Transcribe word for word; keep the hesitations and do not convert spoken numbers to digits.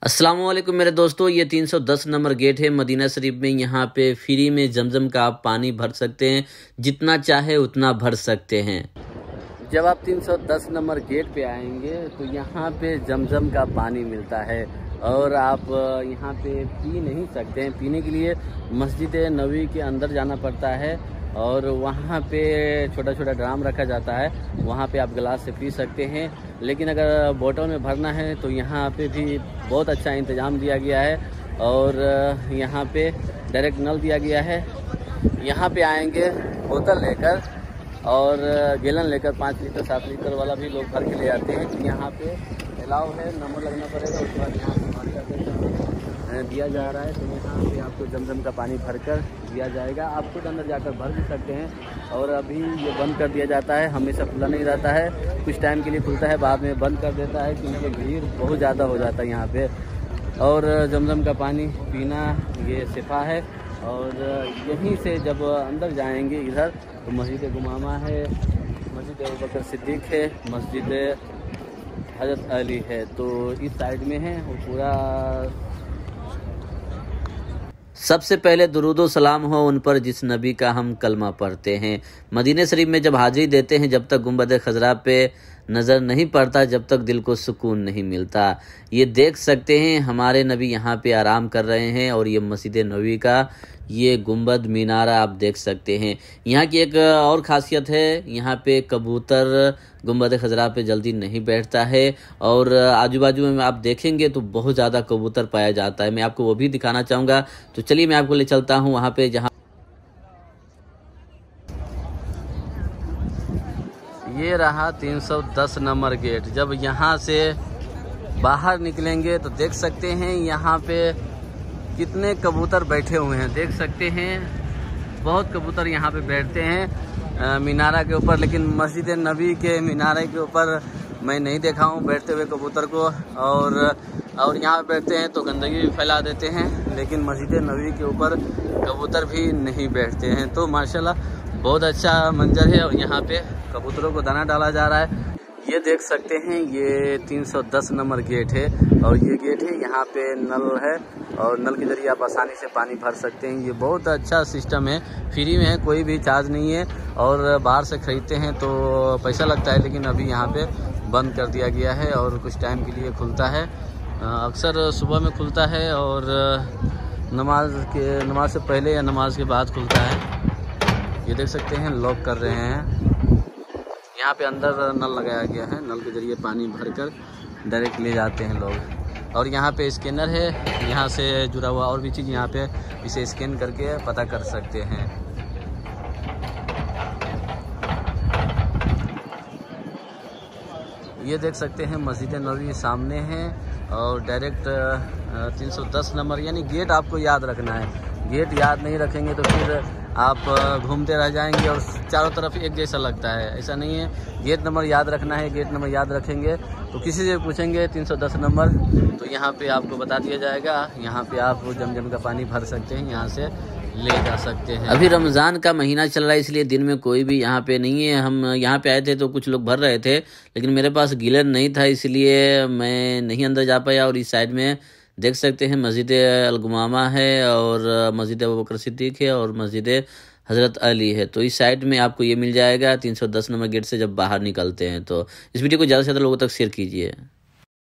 अस्सलाम वालेकुम मेरे दोस्तों, ये तीन सौ दस नंबर गेट है मदीना शरीफ में। यहाँ पे फ्री में जमजम का आप पानी भर सकते हैं, जितना चाहे उतना भर सकते हैं। जब आप तीन सौ दस नंबर गेट पे आएंगे तो यहाँ पे जमजम का पानी मिलता है और आप यहाँ पे पी नहीं सकते हैं। पीने के लिए मस्जिद नबवी के अंदर जाना पड़ता है और वहाँ पे छोटा छोटा ड्राम रखा जाता है, वहाँ पे आप गिलास से पी सकते हैं। लेकिन अगर बोतल में भरना है तो यहाँ पे भी बहुत अच्छा इंतज़ाम दिया गया है और यहाँ पे डायरेक्ट नल दिया गया है। यहाँ पे आएंगे बोतल लेकर और गैलन लेकर पाँच लीटर सात लीटर वाला भी लोग भर के ले आते हैं। तो यहाँ पे अलाउ है, नंबर लगना पड़ेगा, उसके बाद यहाँ पे भर कर दिया जा रहा है। तो यहाँ पे आपको जमजम का पानी भरकर दिया जाएगा। आप खुद अंदर जाकर भर भी सकते हैं और अभी ये बंद कर दिया जाता है, हमेशा खुला नहीं रहता है, कुछ टाइम के लिए खुलता है, बाद में बंद कर देता है क्योंकि भीड़ बहुत ज़्यादा हो जाता है यहाँ पे। और जमजम का पानी पीना ये शिफा है। और यहीं से जब अंदर जाएंगे इधर तो मस्जिद गुमामा है, मस्जिद अबू बकर सिद्दीक है, मस्जिद हज़रत अली है, तो इस साइड में है वो पूरा। सबसे पहले दुरूदो सलाम हो उन पर जिस नबी का हम कलमा पढ़ते हैं। मदीना शरीफ में जब हाजिरी देते हैं, जब तक गुंबद खजरा पे नज़र नहीं पड़ता, जब तक दिल को सुकून नहीं मिलता। ये देख सकते हैं हमारे नबी यहाँ पे आराम कर रहे हैं और ये मस्जिद नबवी का ये गुंबद मीनारा आप देख सकते हैं। यहाँ की एक और ख़ासियत है, यहाँ पे कबूतर गुंबद खजरा पे जल्दी नहीं बैठता है और आजू बाजू में आप देखेंगे तो बहुत ज़्यादा कबूतर पाया जाता है। मैं आपको वो भी दिखाना चाहूँगा, तो चलिए मैं आपको ले चलता हूँ वहाँ पे जहाँ ये रहा तीन सौ दस नंबर गेट। जब यहाँ से बाहर निकलेंगे तो देख सकते हैं यहाँ पे कितने कबूतर बैठे हुए हैं, देख सकते हैं बहुत कबूतर यहाँ पे बैठते हैं मीनारा के ऊपर। लेकिन मस्जिद नबी के मीनारे के ऊपर मैं नहीं देखा हूँ बैठते हुए कबूतर को। और और यहाँ पे बैठते हैं तो गंदगी भी फैला देते हैं, लेकिन मस्जिद नबी के ऊपर कबूतर भी नहीं बैठते हैं। तो माशाल्लाह बहुत अच्छा मंजर है और यहाँ पे कबूतरों को दाना डाला जा रहा है। ये देख सकते हैं ये तीन सौ दस नंबर गेट है और ये गेट है, यहाँ पे नल है और नल के ज़रिए आप आसानी से पानी भर सकते हैं। ये बहुत अच्छा सिस्टम है, फ्री में है, कोई भी चार्ज नहीं है। और बाहर से ख़रीदते हैं तो पैसा लगता है, लेकिन अभी यहाँ पे बंद कर दिया गया है और कुछ टाइम के लिए खुलता है। अक्सर सुबह में खुलता है और नमाज के नमाज से पहले या नमाज के बाद खुलता है। ये देख सकते हैं लॉक कर रहे हैं। यहाँ पे अंदर नल लगाया गया है, नल के ज़रिए पानी भरकर डायरेक्ट ले जाते हैं लोग। और यहाँ पे स्कैनर है, यहाँ से जुड़ा हुआ और भी चीज़ यहाँ पे इसे स्कैन करके पता कर सकते हैं। ये देख सकते हैं मस्जिद नबवी सामने है और डायरेक्ट तीन सौ दस नंबर, यानी गेट आपको याद रखना है। गेट याद नहीं रखेंगे तो फिर आप घूमते रह जाएंगे और चारों तरफ एक जैसा लगता है, ऐसा नहीं है। गेट नंबर याद रखना है, गेट नंबर याद रखेंगे तो किसी से पूछेंगे तीन सौ दस नंबर तो यहाँ पे आपको बता दिया जाएगा। यहाँ पे आप जमजम का पानी भर सकते हैं, यहाँ से ले जा सकते हैं। अभी रमज़ान का महीना चल रहा है, इसलिए दिन में कोई भी यहाँ पे नहीं है। हम यहाँ पे आए थे तो कुछ लोग भर रहे थे, लेकिन मेरे पास गीलन नहीं था, इसलिए मैं नहीं अंदर जा पाया। और इस साइड में देख सकते हैं मस्जिद अलगुमामा है और मस्जिद अबू बकर सिद्दीक है और मस्जिद हज़रत अली है। तो इस साइड में आपको ये मिल जाएगा तीन सौ दस नंबर गेट से जब बाहर निकलते हैं। तो इस वीडियो को ज़्यादा से ज़्यादा लोगों तक शेयर कीजिए।